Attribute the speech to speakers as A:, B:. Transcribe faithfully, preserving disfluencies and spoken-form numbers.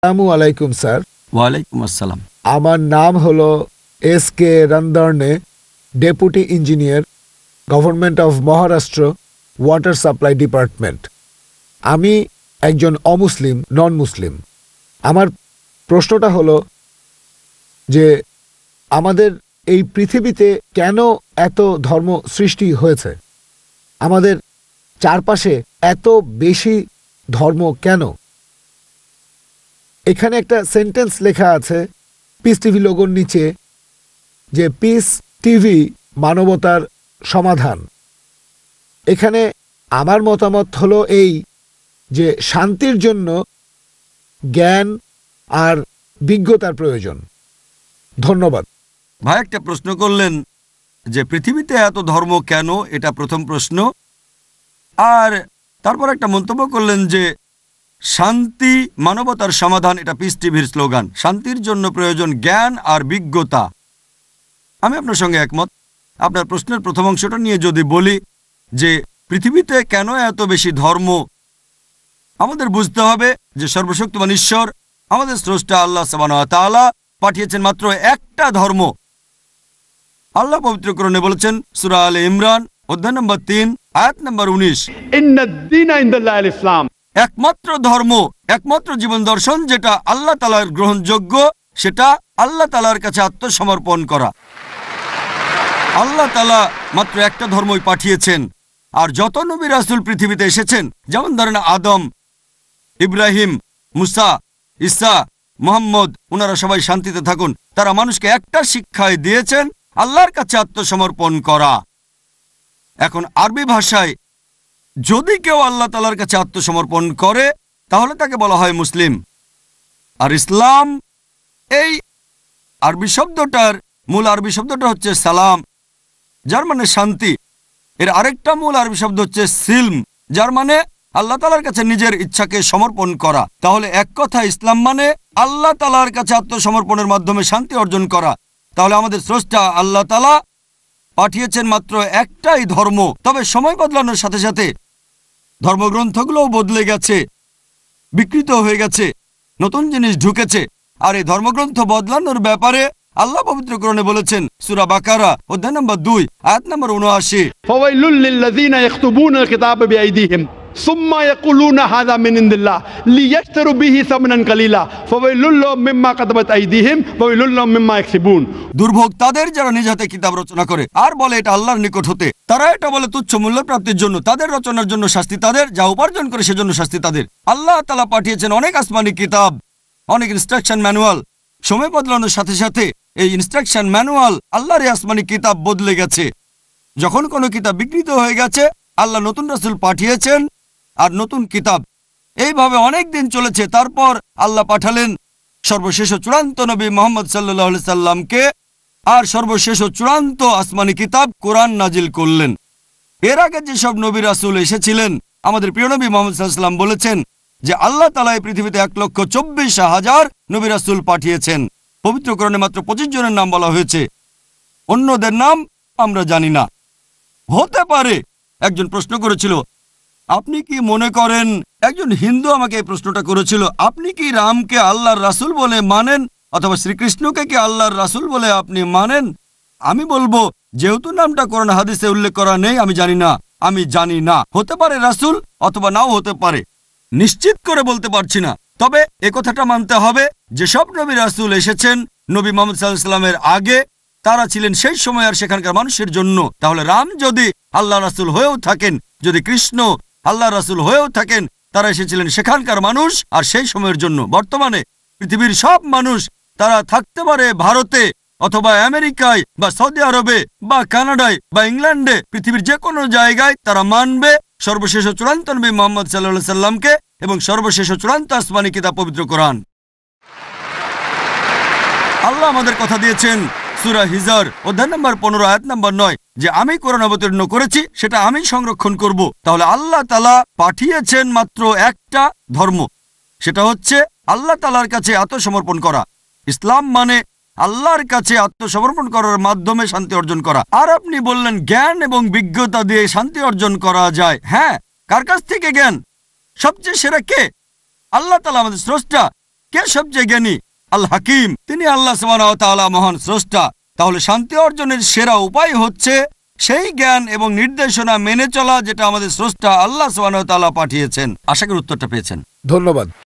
A: আসসালামু আলাইকুম স্যার।
B: ওয়ালাইকুম আসসালাম।
A: আমার নাম হলো এস কে রন্দর্নে, deputy engineer, government of Maharashtra, water supply department. আমি একজন অমুসলিম, নন মুসলিম। আমার প্রশ্নটা হলো যে আমাদের এই পৃথিবীতে কেন এত ধর্ম সৃষ্টি হয়েছে? আমাদের চারপাশে এত বেশি ধর্ম কেন? এখানে একটা সেন্টেন্স লেখা আছে পিস টিভি লোগোর নিচে, যে পিস টিভি মানবতার সমাধান। এখানে আমার মতামত হলো এই যে শান্তির জন্য জ্ঞান আর বিজ্ঞতার প্রয়োজন। ধন্যবাদ।
B: ভাই একটা প্রশ্ন করলেন যে পৃথিবীতে এত ধর্ম কেন, এটা প্রথম প্রশ্ন। আর তারপর একটা মন্তব্য করলেন যে শান্তি মানবতার সমাধান, এটা পিস টিভির স্লোগান। শান্তির জন্য প্রয়োজন জ্ঞান আর বিজ্ঞতা। আমি আপনার সঙ্গে একমত। আপনার প্রশ্নের প্রথম অংশটা নিয়ে যদি বলি যে পৃথিবীতে কেন এত বেশি ধর্ম, আমাদের বুঝতে হবে যে সর্বশক্তিমান ঈশ্বর আমাদের স্রষ্টা আল্লাহ সুবহানাহু ওয়া তাআলা পাঠিয়েছেন মাত্র একটা ধর্ম। আল্লাহ পবিত্র কোরআনে বলেছেন সূরা আলে ইমরান অধ্যায় নম্বর তিন আয়াত নম্বর উনিশ,
C: ইন্নাদ-দীনা ইনদাল্লাহিল ইসলাম।
B: একমাত্র ধর্ম, একমাত্র জীবন দর্শন যেটা আল্লাহ তাআলার গ্রহণযোগ্য, সেটা আল্লাহ তাআলার কাছে আত্মসমর্পণ করা। আল্লাহ তাআলা মাত্র একটা ধর্মই পাঠিয়েছেন। আর যত নবী রাসূল পৃথিবীতে এসেছেন, যেমন ধরেন আদম, ইব্রাহিম, মুসা, ঈসা, মুহাম্মদ, ওনারা সবাই শান্তিতে থাকুন। তারা মানুষকে একটা শিক্ষাই দিয়েছেন, আল্লাহর কাছে আত্মসমর্পণ করা। এখন আরবি ভাষায় যদি কেউ আল্লাহ তাআলার কাছে আত্মসমর্পণ করে তাহলে তাকে বলা হয় মুসলিম। আর ইসলাম, এই আরবি শব্দটার মূল আরবি শব্দটা হচ্ছে সালাম, যার মানে শান্তি। এর আরেকটা মূল আরবি শব্দ হচ্ছে সিলম, যার মানে আল্লাহ তাআলার কাছে নিজের ইচ্ছাকে সমর্পণ করা। তাহলে এক কথা ইসলাম মানে আল্লাহ তাআলার কাছে আত্মসমর্পণের মাধ্যমে শান্তি অর্জন করা। তাহলে আমাদের স্রষ্টা আল্লাহ তাআলা পাঠিয়েছেন মাত্র একটাই ধর্ম। তবে সময় বদলানোর সাথে সাথে ধর্মগ্রন্থগুলোও বদলে গেছে, বিকৃত হয়ে গেছে, নতুন জিনিস ঢুকেছে। আর এই ধর্মগ্রন্থ বদলানোর ব্যাপারে আল্লাহ পবিত্র কোরআনে বলেছেন সূরা বাকারা অধ্যায় নম্বর দুই আয়াত নম্বর উনআশি,
C: ফাওয়াইলুল লিল্লাযিনা ইয়াকতুবুনাল কিতাবা বিআইদিহিম সুম্মা ইয়াকুলুনা হাযা মিন ইনদিল্লাহ লিয়াশতারু বিহি সামনান কালিলা ফাওয়াইলুল লাহুম মিম্মা কাতাবাত আইদিহিম ফাওয়াইলুল লাহুম মিম্মা ইয়াকসিবুন। দুর্ভোগ তাদের যারা নিজ হাতে কিতাব রচনা করে আর বলে এটা আল্লাহর নিকট হতে। তারা এটা বলে তুচ্ছ মূল্য প্রাপ্তির জন্য। তাদের রচনার জন্য শাস্তি তাদের, যা উপার্জন করে সেজন্য শাস্তি তাদের। আল্লাহ তাআলা পাঠিয়েছেন অনেক আসমানি কিতাব, অনেক ইনস্ট্রাকশন ম্যানুয়াল। সময় বদলানোর সাথে সাথে এই ইনস্ট্রাকশন ম্যানুয়াল, আল্লাহর আসমানি কিতাব বদলে গেছে। যখন কোনো কিতাব বিকৃত হয়ে গেছে, আল্লাহ নতুন রাসূল পাঠিয়েছেন আর নতুন কিতাব। এইভাবে অনেক দিন চলেছে। তারপর আল্লাহ পাঠালেন সর্বশেষ ও চূড়ান্ত নবী মুহাম্মদ সাল্লাল্লাহু আলাইহি সাল্লামকে, আর সর্বশেষ ও চূড়ান্ত আসমানি কিতাব কোরআন নাজিল করলেন। এর আগে যেসব নবী রাসূল এসেছিলেন, আমাদের প্রিয় নবী মুহাম্মদ সাল্লাল্লাহু আলাইহি সাল্লাম বলেছেন যে আল্লাহ তাআলা এই পৃথিবীতে এক লক্ষ চব্বিশ হাজার নবী রাসূল পাঠিয়েছেন। পবিত্র কোরআনে মাত্র পঁচিশ জনের নাম বলা হয়েছে, অন্যদের নাম আমরা জানি না। হতে পারে একজন প্রশ্ন করেছিল, আপনি কি মনে করেন, একজন হিন্দু আমাকে এই প্রশ্নটা করেছিল, আপনি কি রামকে আল্লাহর রাসূল বলে মানেন অথবা শ্রীকৃষ্ণকে কি আল্লাহর রাসূল বলে আপনি মানেন? আমি বলবো, যেহেতু নামটা কোরআন হাদিসে উল্লেখ করা নেই, আমি জানি না। আমি জানি না, হতে পারে রাসূল অথবা নাও হতে পারে, নিশ্চিত করে বলতে পারছি না। তবে এ কথাটা মানতে হবে যে সব নবী রাসূল এসেছেন নবী মুহাম্মদ সাল্লাল্লাহু আলাইহি ওয়াসাল্লামের আগে, তারা ছিলেন সেই সময় আর সেখানকার মানুষের জন্য। তাহলে রাম যদি আল্লাহ রাসূল হয়েও থাকেন, যদি কৃষ্ণ আল্লাহ রাসূল হয়েও থাকেন, তারা এসেছিলেন সেখানকার মানুষ আর সেই সময়ের জন্য। বর্তমানে পৃথিবীর সব মানুষ, তারা থাকতে পারে ভারতে অথবা আমেরিকায় বা সৌদি আরবে বা কানাডায় বা ইংল্যান্ডে, পৃথিবীর যে কোনো জায়গায় তারা মানবে সর্বশেষ ও চূড়ান্ত নবী মুহাম্মদ সাল্লাল্লাহু আলাইহি সাল্লামকে এবং সর্বশেষ ও চূড়ান্ত আসমানি কিতাব পবিত্র কোরআন। আল্লাহ আমাদের কথা দিয়েছেন সূরা হিজর অধ্যায় নম্বর পনেরো আয়াত নম্বর নয় যে আমি কোরআন অবতীর্ণ করেছি, সেটা আমি সংরক্ষণ করব। তাহলে আল্লাহ তাআলা পাঠিয়েছেন মাত্র একটা ধর্ম, সেটা হচ্ছে আল্লাহ তাআলার কাছে আত্মসমর্পণ করা। ইসলাম মানে আল্লাহর কাছে আত্মসমর্পণ করার মাধ্যমে শান্তি অর্জন করা। আর আপনি বললেন জ্ঞান এবং বিজ্ঞতা দিয়ে শান্তি অর্জন করা যায়। হ্যাঁ, কার কাছ থেকে জ্ঞান? সবচেয়ে সেরা কে? আল্লাহ তাআলা আমাদের স্রষ্টা।
B: কে সবচেয়ে জ্ঞানী? আল হাকিম, তিনি আল্লাহ সুবহানাহু ওয়া তাআলা মহান স্রষ্টা। তাহলে শান্তি অর্জনের সেরা উপায় হচ্ছে সেই জ্ঞান এবং নির্দেশনা মেনে চলা যেটা আমাদের স্রষ্টা আল্লাহ সুবহানাহু ওয়া তাআলা পাঠিয়েছেন। আশা করি উত্তরটা পেয়েছেন।
A: ধন্যবাদ।